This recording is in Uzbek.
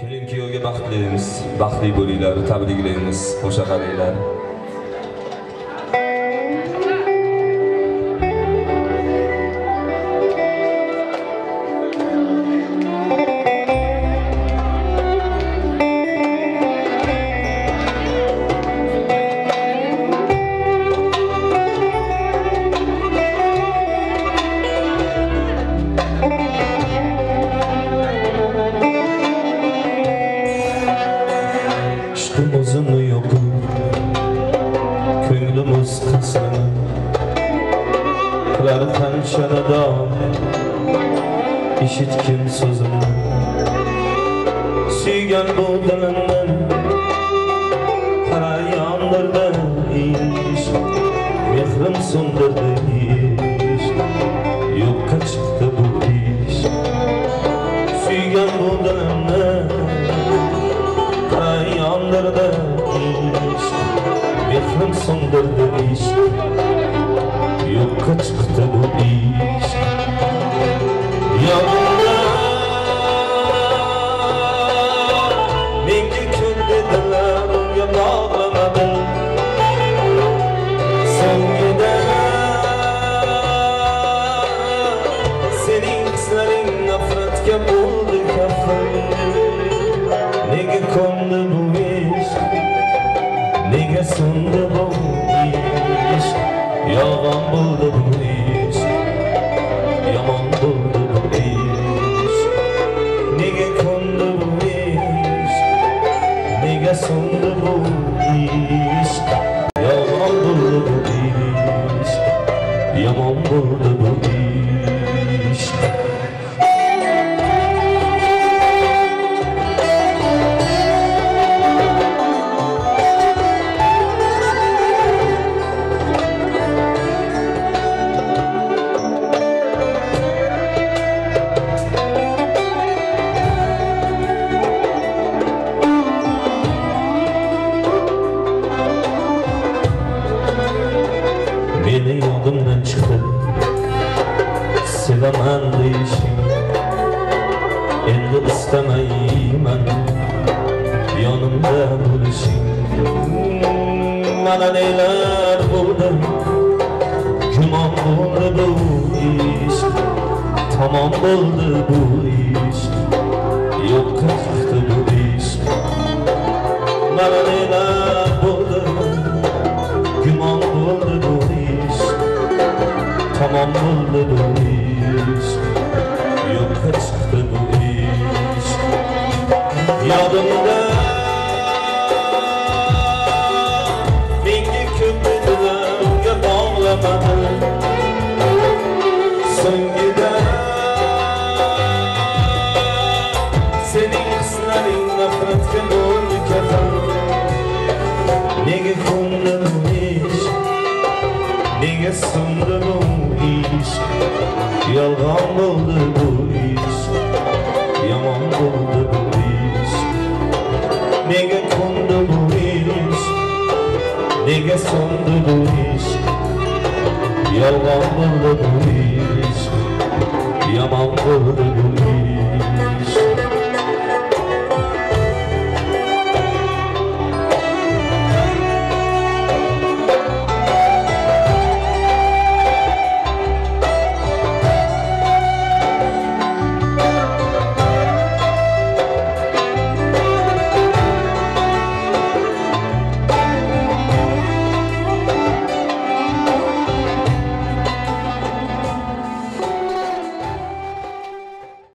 Kelin kuyovga baxt tilaymiz, baxtli bo'linglar, tabriklaymiz, qo'sha qaranglar. Uzunu yoku, ko'nglimiz qasrini qilar qanchada eshitkim so'zimni suygan bu dilimdan qara yondirdi ish mehrim so'ndirdi ish yo'qqa chiqdi bu ish suygan bu dilimni yandırdı iş, mehrim söndürdü iş, yokka çıktı bu iş. Yanımda menga kul dediler, unga bağlamadım. Sevgide senin hislerin nefretke buldu kafayı. Nega kondu bu iş, nega so'ndi bu ish, yolg'on bo'ldi bu ish, yomon bo'ldi bu ish. Nega kondu bu ish, nega so'ndi bu ish, yolg'on bo'ldi bu ish, yomon bo'ldi bu ish. Meni yodimdan chiqdi sevaman deyishing, endi istamayman yonimda bo'lishing. Mana nelar bo'ldi, gumon bo'ldi bu ish, tamom bo'ldi bu ish, yo'qqa chiqdi bu ish. Mana nelar bo'ldi, gumon bo'ldi bu ish, tamom bo'ldi bu ish, yo'qqa chiqdi bu ish. Yodimda menga ko'p dedilar, unga bog'lamadim. So'ngida sening hislaring nafratga bo'ldi kafan. Nega ko'ndi bu ish, nega so'ndi bu ish, yolg'on bo'ldi bu ish, yomon bo'ldi bu ish. Nega ko'ndi bu ish, nega so'ndi bu ish, yolg'on bo'ldi bu ish, yomon bo'ldi